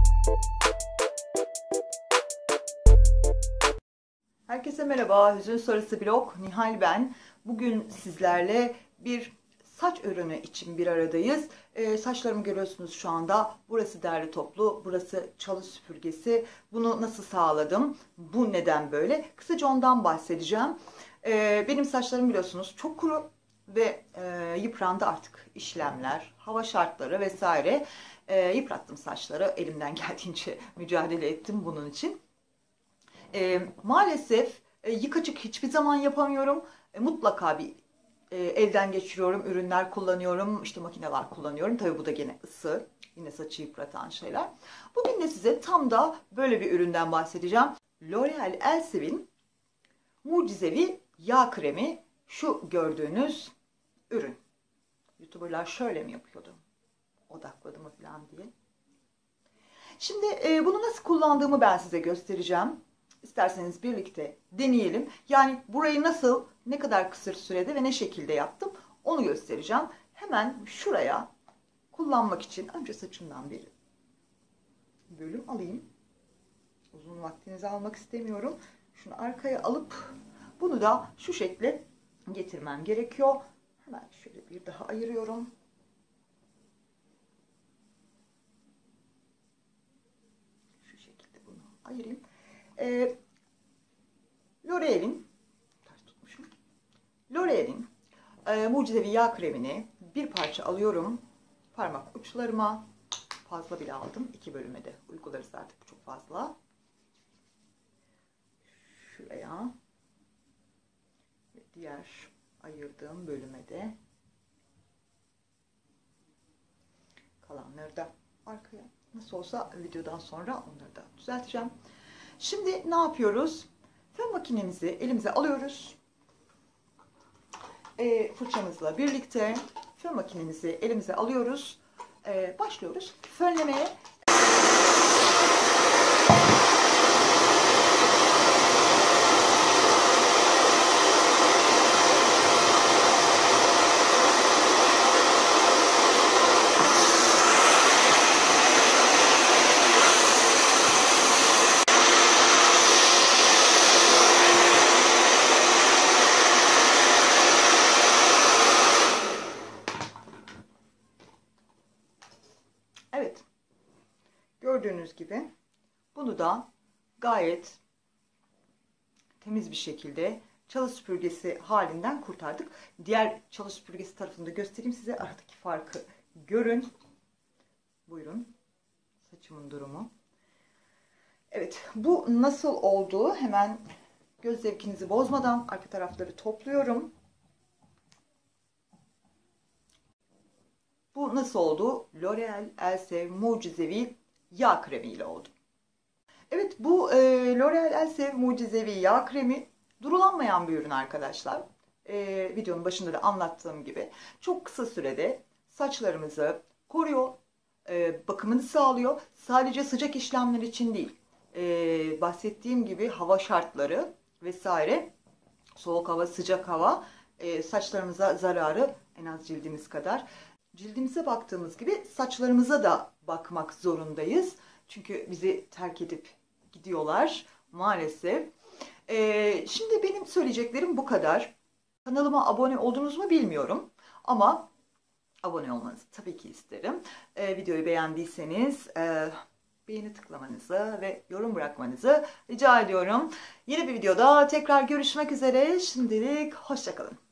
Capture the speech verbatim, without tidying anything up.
Herkese merhaba, Hüzün Sonrası Blog, Nihal ben. Bugün sizlerle bir saç ürünü için bir aradayız. E, saçlarımı görüyorsunuz şu anda. Burası derli toplu, burası çalı süpürgesi. Bunu nasıl sağladım? Bu neden böyle? Kısaca ondan bahsedeceğim. E, benim saçlarım biliyorsunuz çok kuru ve e, yıprandı artık işlemler, hava şartları vesaire. E, yıprattım saçları, elimden geldiğince mücadele ettim bunun için. E, maalesef e, yıkacık hiçbir zaman yapamıyorum. E, mutlaka bir e, elden geçiriyorum, ürünler kullanıyorum, işte makineler kullanıyorum. Tabii bu da gene ısı, yine saçı yıpratan şeyler. Bugün de size tam da böyle bir üründen bahsedeceğim. L'Oreal Elsev'in mucizevi yağ kremi, şu gördüğünüz ürün. YouTuber'lar şöyle mi yapıyordu? Odakladı mı falan diye. Şimdi e, bunu nasıl kullandığımı ben size göstereceğim. İsterseniz birlikte deneyelim. Yani burayı nasıl, ne kadar kısa sürede ve ne şekilde yaptım onu göstereceğim. Hemen şuraya kullanmak için önce saçımdan bir bölüm alayım. Uzun vaktinizi almak istemiyorum. Şunu arkaya alıp bunu da şu şekle getirmem gerekiyor. Hemen şöyle bir daha ayırıyorum. Şu şekilde bunu ayırayım. Ee, L'Oreal'in L'Oreal'in e, mucizevi yağ kremini bir parça alıyorum. Parmak uçlarıma, fazla bile aldım. İki bölüme de uygularız artık, çok fazla. Şuraya ve diğer ayırdığım bölüme de, kalanları da arkaya. Nasıl olsa videodan sonra onları da düzelteceğim. Şimdi ne yapıyoruz? Fön makinemizi elimize alıyoruz. E, fırçamızla birlikte fön makinemizi elimize alıyoruz. E, başlıyoruz fönlemeye. Evet, gördüğünüz gibi bunu da gayet temiz bir şekilde çalı süpürgesi halinden kurtardık. Diğer çalı süpürgesi tarafını da göstereyim size, aradaki farkı görün. Buyurun, saçımın durumu. Evet, bu nasıl oldu? Hemen göz zevkinizi bozmadan arka tarafları topluyorum. Bu nasıl oldu? L'Oreal Elsev mucizevi yağ kremi ile oldu. Evet, bu e, L'Oreal Elsev mucizevi yağ kremi durulanmayan bir ürün arkadaşlar. E, videonun başında da anlattığım gibi çok kısa sürede saçlarımızı koruyor, e, bakımını sağlıyor. Sadece sıcak işlemler için değil, e, bahsettiğim gibi hava şartları vesaire, soğuk hava, sıcak hava e, saçlarımıza zararı en az cildimiz kadar. Cildimize baktığımız gibi saçlarımıza da bakmak zorundayız. Çünkü bizi terk edip gidiyorlar maalesef. Ee, şimdi benim söyleyeceklerim bu kadar. Kanalıma abone oldunuz mu bilmiyorum. Ama abone olmanızı tabii ki isterim. Ee, videoyu beğendiyseniz e, beğeni tıklamanızı ve yorum bırakmanızı rica ediyorum. Yeni bir videoda tekrar görüşmek üzere. Şimdilik hoşça kalın.